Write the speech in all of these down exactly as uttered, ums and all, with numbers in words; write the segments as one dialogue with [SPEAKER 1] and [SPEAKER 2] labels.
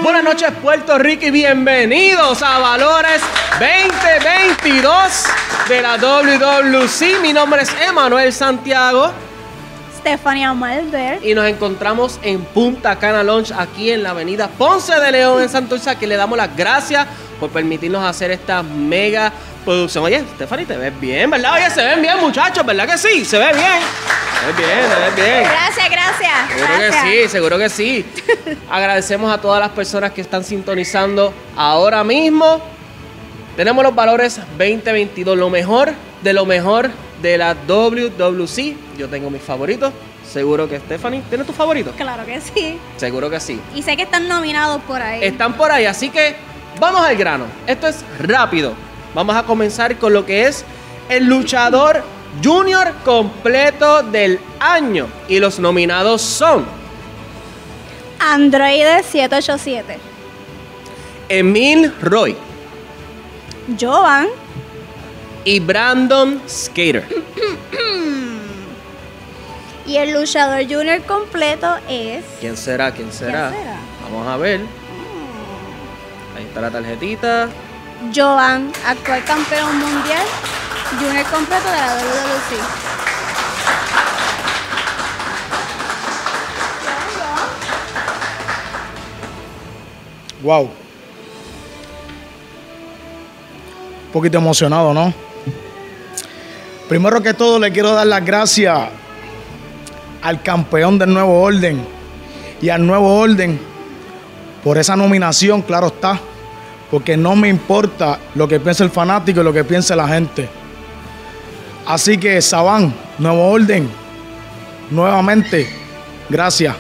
[SPEAKER 1] Buenas noches, Puerto Rico, y bienvenidos a Valores veinte veintidós de la doble u doble u C. Mi nombre es Emanuel Santiago.
[SPEAKER 2] Stephanie Malder.
[SPEAKER 1] Y nos encontramos en Punta Cana Lounge, aquí en la avenida Ponce de León, en Santurce, que le damos las gracias por permitirnos hacer esta mega producción. Oye, Stephanie, te ves bien, ¿verdad? Oye, se ven bien, muchachos, ¿verdad que sí? Se ve bien. Se ve bien, se ve bien.
[SPEAKER 2] Gracias, gracias.
[SPEAKER 1] Seguro
[SPEAKER 2] gracias.
[SPEAKER 1] que sí, seguro que sí. Agradecemos a todas las personas que están sintonizando ahora mismo. Tenemos los Valores veinte veintidós, lo mejor de lo mejor de la doble u doble u C. Yo tengo mis favoritos. Seguro que Stephanie, ¿tienes tus favoritos?
[SPEAKER 2] Claro que sí.
[SPEAKER 1] Seguro que sí.
[SPEAKER 2] Y sé que están nominados por ahí.
[SPEAKER 1] Están por ahí, así que vamos al grano. Esto es rápido. Vamos a comenzar con lo que es el luchador junior completo del año. Y los nominados son
[SPEAKER 2] Androide siete ocho siete,
[SPEAKER 1] Emil Roy
[SPEAKER 2] Jovan
[SPEAKER 1] y Brandon Skater.
[SPEAKER 2] Y el luchador junior completo es...
[SPEAKER 1] ¿Quién será? ¿Quién será?
[SPEAKER 2] ¿Quién será?
[SPEAKER 1] Vamos a ver. Ahí está la tarjetita.
[SPEAKER 2] Jovan, actual campeón mundial junior completo de la doble u doble u C.
[SPEAKER 3] Wow. Un poquito emocionado, ¿no? Primero que todo, le quiero dar las gracias al campeón del Nuevo Orden y al Nuevo Orden por esa nominación, claro está, porque no me importa lo que piense el fanático y lo que piense la gente. Así que, Saban, Nuevo Orden, nuevamente, gracias.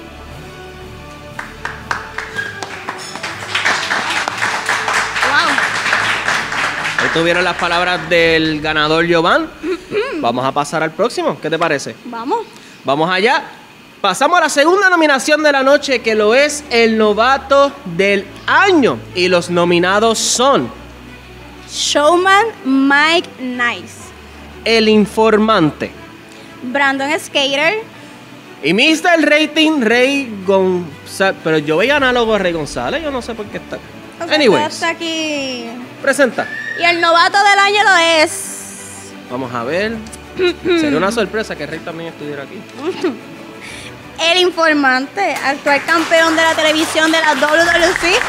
[SPEAKER 1] Ahí tuvieron las palabras del ganador Jovan. Vamos a pasar al próximo. ¿Qué te parece?
[SPEAKER 2] Vamos.
[SPEAKER 1] Vamos allá. Pasamos a la segunda nominación de la noche, que lo es el novato del año. Y los nominados son
[SPEAKER 2] Showman Mike Nice,
[SPEAKER 1] El Informante
[SPEAKER 2] Brandon Skater
[SPEAKER 1] y mister Rating Rey González. Pero yo veía análogo a Rey González, yo no sé por qué está.
[SPEAKER 2] Okay,
[SPEAKER 1] Anyways,
[SPEAKER 2] está aquí.
[SPEAKER 1] presenta.
[SPEAKER 2] Y el novato del año lo es
[SPEAKER 1] Vamos a ver. Sería una sorpresa que Rey también estuviera aquí.
[SPEAKER 2] El Informante, actual campeón de la televisión de la doble u doble u C.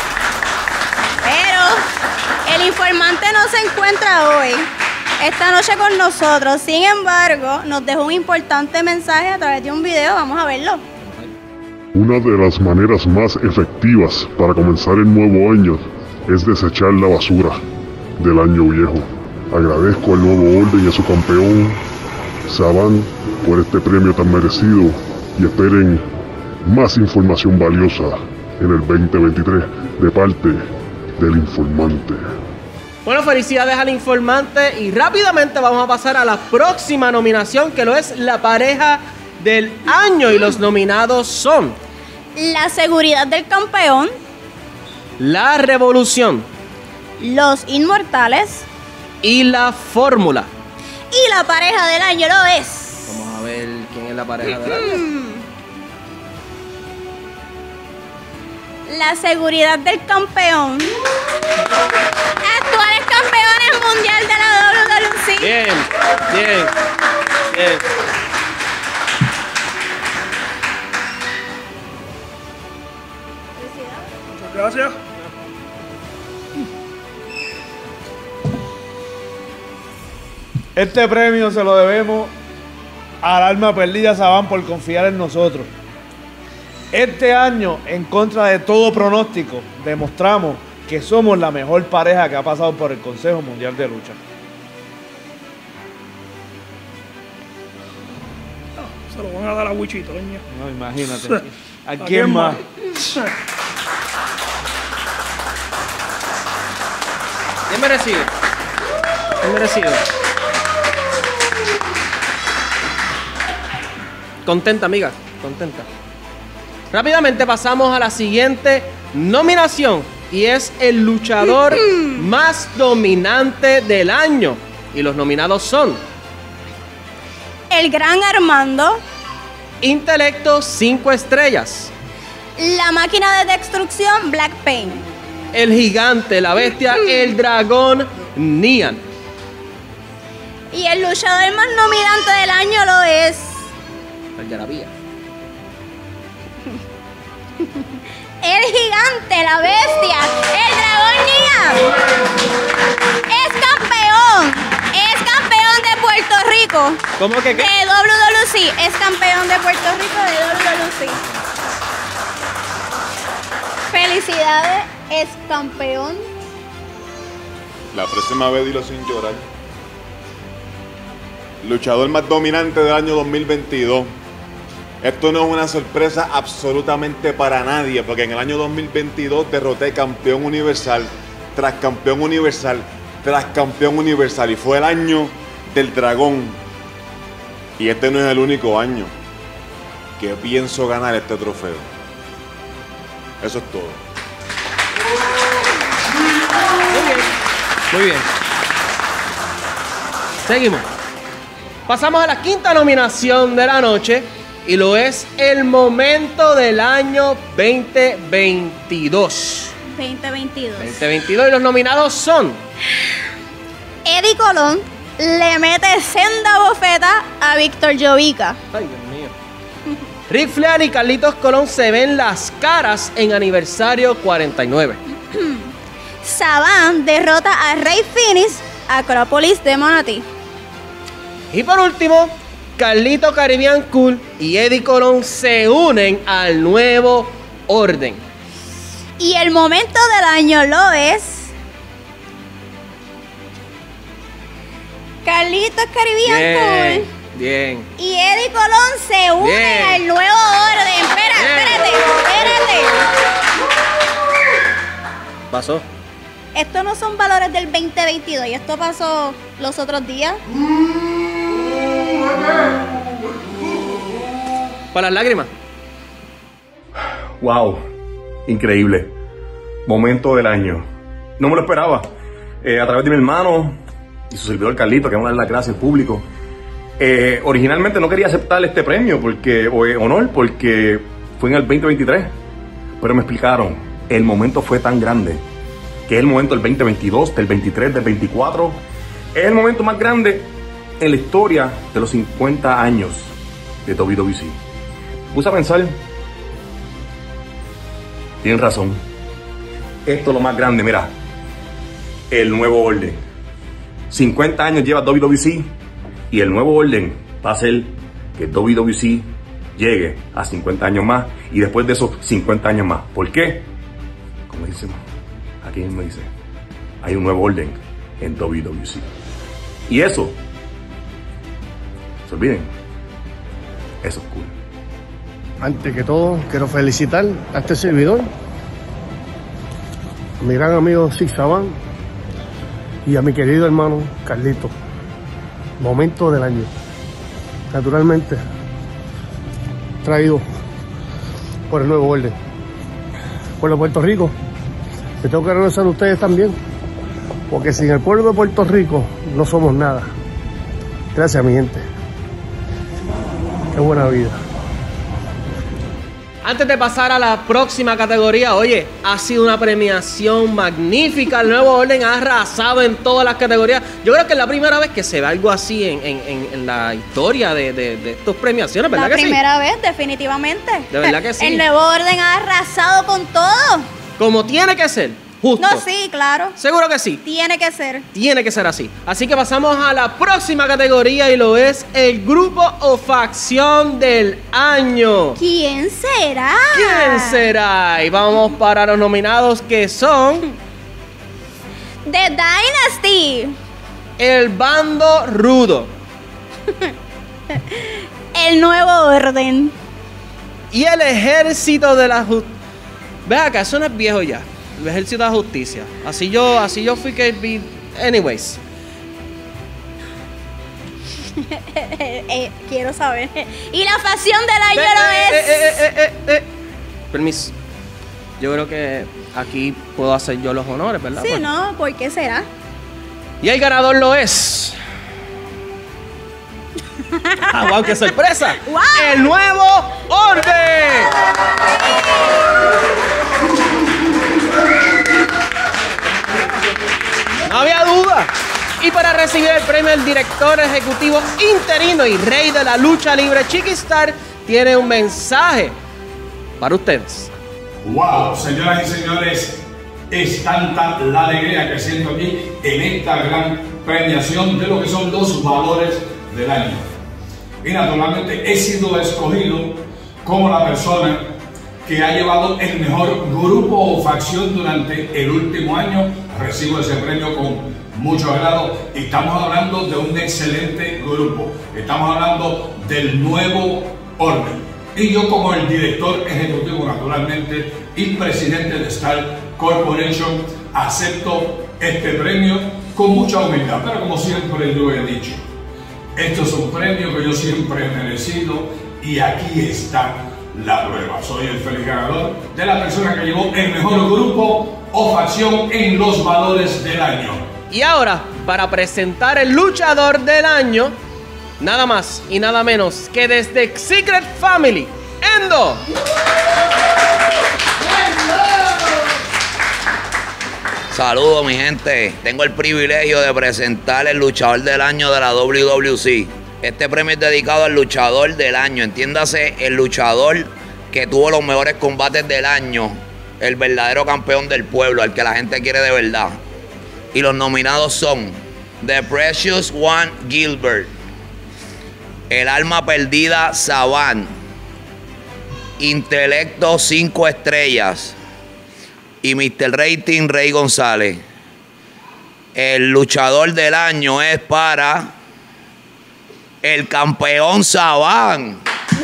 [SPEAKER 2] Pero el Informante no se encuentra hoy, esta noche con nosotros. Sin embargo, nos dejó un importante mensaje a través de un video. Vamos a verlo.
[SPEAKER 4] Una de las maneras más efectivas para comenzar el nuevo año es desechar la basura del año viejo. Agradezco al Nuevo Orden y a su campeón, Saban, por este premio tan merecido, y esperen más información valiosa en el veinte veintitrés de parte del Informante.
[SPEAKER 1] Bueno, felicidades al Informante, y rápidamente vamos a pasar a la próxima nominación, que lo es la pareja del año. Y los nominados son
[SPEAKER 2] La seguridad del campeón,
[SPEAKER 1] La Revolución
[SPEAKER 2] Los Inmortales
[SPEAKER 1] y La Fórmula.
[SPEAKER 2] y la pareja del año lo es
[SPEAKER 1] Vamos a ver quién es la pareja del año.
[SPEAKER 2] la seguridad del campeón, actuales campeones mundial de la doble u doble u C.
[SPEAKER 1] Bien, bien, bien.
[SPEAKER 3] Muchas gracias. Este premio se lo debemos al alma perdida Saban por confiar en nosotros. Este año, en contra de todo pronóstico, demostramos que somos la mejor pareja que ha pasado por el Consejo Mundial de Lucha.
[SPEAKER 5] Se lo van a dar a Wichito, doña.
[SPEAKER 3] No, imagínate. ¿A quién más?
[SPEAKER 1] Bien merecido. Bien merecido. Contenta, amiga. Contenta. Rápidamente pasamos a la siguiente nominación, y es el luchador más dominante del año. Y los nominados son
[SPEAKER 2] El Gran Armando,
[SPEAKER 1] Intelecto cinco estrellas,
[SPEAKER 2] La máquina de destrucción Black Pain.
[SPEAKER 1] El gigante, la bestia, el dragón Nian.
[SPEAKER 2] Y el luchador más dominante del año lo es...
[SPEAKER 1] Algarabía.
[SPEAKER 2] El gigante, la bestia, el dragón Nian. Es campeón. Es campeón de Puerto Rico.
[SPEAKER 1] ¿Cómo que qué?
[SPEAKER 2] De W W C. Es campeón de Puerto Rico de W W C. Felicidades, es campeón.
[SPEAKER 6] La próxima vez dilo sin llorar. Luchador más dominante del año dos mil veintidós. Esto no es una sorpresa absolutamente para nadie, porque en el año dos mil veintidós derroté campeón universal, tras campeón universal, tras campeón universal. Y fue el año del dragón. Y este no es el único año que pienso ganar este trofeo. Eso es todo.
[SPEAKER 1] Muy bien. Muy bien. Seguimos. Pasamos a la quinta nominación de la noche y lo es el momento del año veinte veintidós.
[SPEAKER 2] veinte veintidós.
[SPEAKER 1] veinte veintidós y los nominados son
[SPEAKER 2] Eddie Colón le mete senda bofeta a Víctor Jovica.
[SPEAKER 1] Ay, Dios mío. Ric Flair y Carlitos Colón se ven las caras en aniversario cuarenta y nueve.
[SPEAKER 2] Saban derrota a Rey Phoenix, Acrópolis de Manatí.
[SPEAKER 1] Y por último, Carlito Caribbean Cool y Eddie Colón se unen al nuevo orden.
[SPEAKER 2] Y el momento del año lo es... Carlitos Caribbean
[SPEAKER 1] Bien,
[SPEAKER 2] Cool
[SPEAKER 1] bien.
[SPEAKER 2] y Eddie Colón se unen
[SPEAKER 1] Bien.
[SPEAKER 2] al nuevo orden. Espera,
[SPEAKER 1] Bien.
[SPEAKER 2] espérate, espérate.
[SPEAKER 1] Pasó.
[SPEAKER 2] Estos no son valores del veinte veintidós y esto pasó los otros días.
[SPEAKER 1] Para las lágrimas.
[SPEAKER 7] Wow, increíble. Momento del año. No me lo esperaba. Eh, a través de mi hermano y su servidor Carlito, que vamos a dar las gracias al público. Eh, originalmente no quería aceptar este premio porque, o eh, honor porque fue en el veinte veintitrés. Pero me explicaron, el momento fue tan grande que es el momento del veinte veintidós, del veintitrés, del veinticuatro. Es el momento más grande en la historia de los cincuenta años de W W C. Puse a pensar, tienen razón, esto es lo más grande, mira, el nuevo orden. cincuenta años lleva W W C y el nuevo orden va a ser que W W C llegue a cincuenta años más y después de esos cincuenta años más. ¿Por qué? Como dicen, aquí mismo dice, hay un nuevo orden en W W C. Y eso, se olviden, eso es cool.
[SPEAKER 8] Antes que todo, quiero felicitar a este servidor, a mi gran amigo Six Saban y a mi querido hermano Carlito. Momento del año. Naturalmente, traído por el nuevo orden. Pueblo de Puerto Rico, les tengo que agradecer a ustedes también, porque sin el pueblo de Puerto Rico no somos nada. Gracias, mi gente. Qué buena vida.
[SPEAKER 1] Antes de pasar a la próxima categoría, oye, ha sido una premiación magnífica. El nuevo orden ha arrasado en todas las categorías. Yo creo que es la primera vez que se ve algo así en, en, en, en la historia de, de, de estas premiaciones, ¿verdad
[SPEAKER 2] La
[SPEAKER 1] que sí?
[SPEAKER 2] primera vez, definitivamente.
[SPEAKER 1] De verdad que sí.
[SPEAKER 2] El nuevo orden ha arrasado con todo.
[SPEAKER 1] Como tiene que ser, justo.
[SPEAKER 2] No, sí, claro.
[SPEAKER 1] Seguro que sí.
[SPEAKER 2] Tiene que ser.
[SPEAKER 1] Tiene que ser así. Así que pasamos a la próxima categoría y lo es el grupo o facción del año.
[SPEAKER 2] ¿Quién será?
[SPEAKER 1] ¿Quién será? Y vamos para los nominados que son
[SPEAKER 2] The Dynasty.
[SPEAKER 1] el bando rudo
[SPEAKER 2] El nuevo orden.
[SPEAKER 1] y el ejército de la justicia. Ve acá, eso no es viejo ya. El ejército de la justicia. Así yo, así yo fui que vi. Anyways.
[SPEAKER 2] Eh, eh, quiero saber. Y la facción del año
[SPEAKER 1] Ve,
[SPEAKER 2] lo
[SPEAKER 1] eh,
[SPEAKER 2] es.
[SPEAKER 1] eh, eh, eh, eh, eh. Permiso. Yo creo que aquí puedo hacer yo los honores, ¿verdad?
[SPEAKER 2] Sí,
[SPEAKER 1] Pues-
[SPEAKER 2] ¿no? ¿Por qué será?
[SPEAKER 1] Y el ganador lo es. ¡Ah, wow, qué sorpresa!
[SPEAKER 2] ¡Wow!
[SPEAKER 1] ¡El nuevo orden! No había duda. Y para recibir el premio, el director ejecutivo interino y rey de la lucha libre, Chiquistar, tiene un mensaje para ustedes.
[SPEAKER 9] Wow, señoras y señores, es tanta la alegría que siento aquí en esta gran premiación de lo que son los valores del año. Y naturalmente he sido escogido como la persona que ha llevado el mejor grupo o facción durante el último año. Recibo ese premio con mucho agrado y estamos hablando de un excelente grupo. Estamos hablando del Nuevo Orden. Y yo, como el director ejecutivo naturalmente y presidente de Star Corporation, acepto este premio con mucha humildad, pero como siempre yo he dicho, esto es un premio que yo siempre he merecido y aquí está la prueba. Soy el feliz ganador de la persona que llevó el mejor grupo o facción en los valores del año.
[SPEAKER 1] Y ahora, para presentar el luchador del año, nada más y nada menos que desde Secret Family, Endo.
[SPEAKER 10] Saludos, mi gente. Tengo el privilegio de presentar el luchador del año de la W W C. Este premio es dedicado al luchador del año. Entiéndase, el luchador que tuvo los mejores combates del año. El verdadero campeón del pueblo, al que la gente quiere de verdad. Y los nominados son The Precious One Gilbert, El Alma Perdida Saban, Intelecto cinco estrellas y mister Rating Rey González. El luchador del año es para el campeón Saban.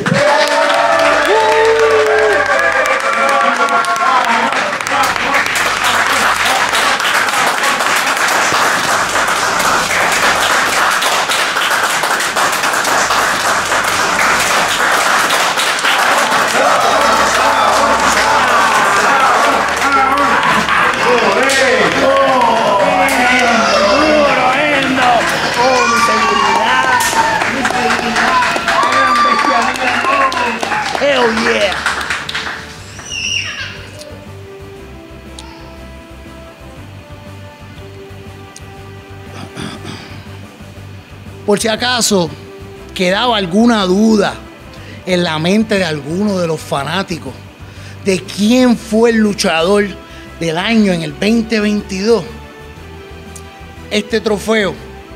[SPEAKER 11] Por si acaso quedaba alguna duda en la mente de alguno de los fanáticos de quién fue el luchador del año en el veinte veintidós, este trofeo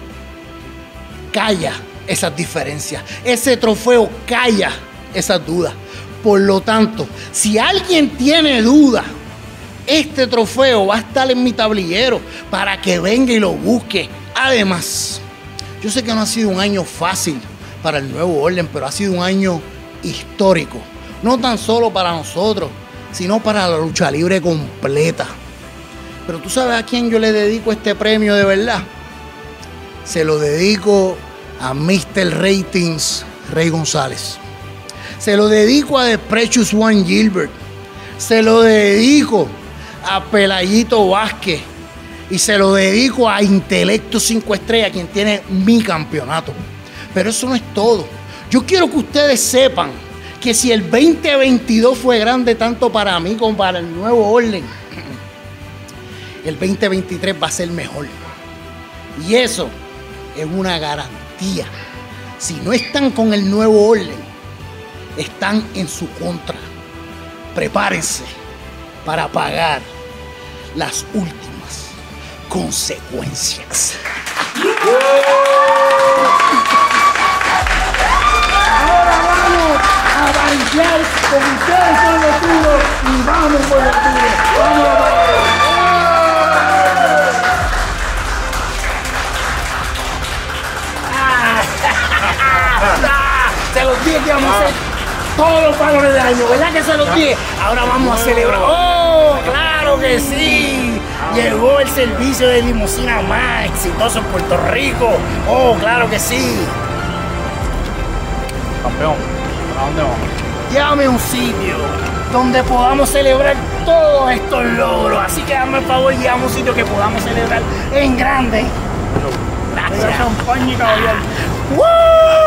[SPEAKER 11] calla esas diferencias. Ese trofeo calla esas dudas. Por lo tanto, si alguien tiene duda, este trofeo va a estar en mi tablillero para que venga y lo busque. Además, yo sé que no ha sido un año fácil para el Nuevo Orden, pero ha sido un año histórico. No tan solo para nosotros, sino para la lucha libre completa. Pero tú sabes a quién yo le dedico este premio de verdad. Se lo dedico a mister Ratings Rey González. Se lo dedico a The Precious One Gilbert. Se lo dedico a Pelayito Vázquez. Y se lo dedico a Intelecto cinco estrellas, quien tiene mi campeonato. Pero eso no es todo. Yo quiero que ustedes sepan que si el veinte veintidós fue grande tanto para mí como para el Nuevo Orden, el veinte veintitrés va a ser mejor. Y eso es una garantía. Si no están con el Nuevo Orden, están en su contra. Prepárense para pagar las últimas consecuencias.
[SPEAKER 8] Ahora vamos a bailar con ustedes con los turos y vamos por los turos. Vamos a bailar. Se los dije que vamos a hacer todos los valores del año, ¿verdad que se los dije? Ahora vamos a celebrar. ¡Oh, claro que sí! Llegó el servicio de limusina más exitoso en Puerto Rico. ¡Oh, claro que sí!
[SPEAKER 5] Campeón, ¿a dónde vamos?
[SPEAKER 8] Llévame a un sitio donde podamos celebrar todos estos logros. Así que dame el favor, llévame a un sitio que podamos celebrar en grande. Gracias.
[SPEAKER 5] Champaña y caballar.
[SPEAKER 8] ¡Woo!